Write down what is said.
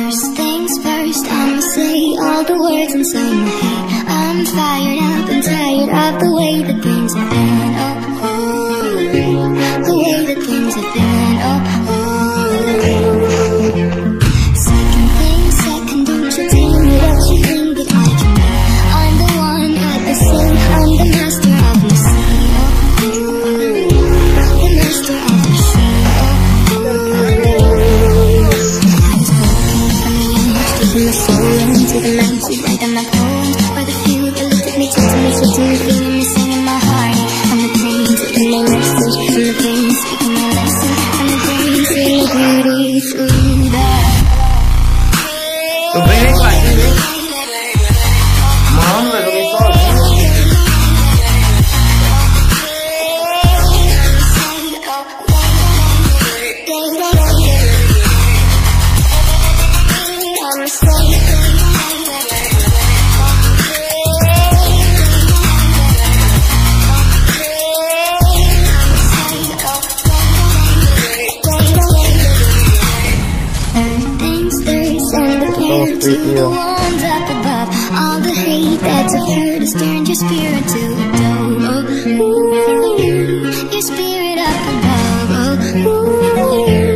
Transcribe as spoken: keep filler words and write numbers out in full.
First things first, I'ma say all the words inside my head. I'm fired up and tired of the way that things have been. Oh, ooh, the way that things have been. Oh, ooh. Second thing, second, don't you tell me what you think that I can do. I'm the one at the scene, I'm the master of the scene. Oh, ooh, the master of the scene. Oh, from the soul into the night, you write on my bones. For the few that looked at me, took to me, took to me, feeling me, singing my heart. From the pain, taking my message. From the pain, speaking my lesson. From the pain, seeing beauty through that. Tudo bem, né, pai? Tudo bem? Mano, eu joguei sozinho. To the ones up above, all the hate that's occurred has turned your spirit to a dove. Oh, ooh, your spirit up above. Oh, ooh.